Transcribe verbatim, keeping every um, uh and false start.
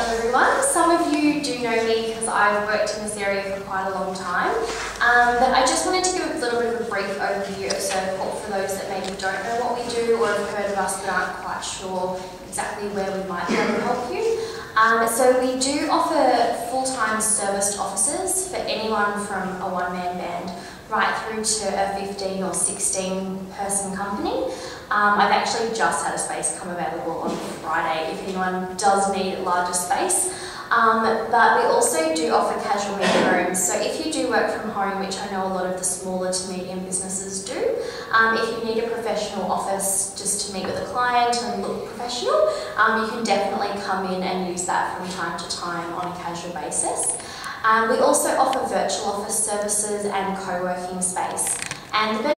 everyone. Some of you do know me because I've worked in this area for quite a long time, um, but I just wanted to give a little bit of a brief overview of Servcorp for those that maybe don't know what we do or have heard of us but aren't quite sure exactly where we might be able to help you. Um, so we do offer full-time serviced offices for anyone from a one-man band right through to a fifteen or sixteen person company. Um, I've actually just had a space come available on Friday if anyone does need a larger space. Um, but we also do offer casual meeting rooms, so if you do work from home, which I know a lot of the smaller to medium businesses do, um, if you need a professional office just to meet with a client and look professional, um, you can definitely come in and use that from time to time on a casual basis. Um, we also offer virtual office services and co-working space. And the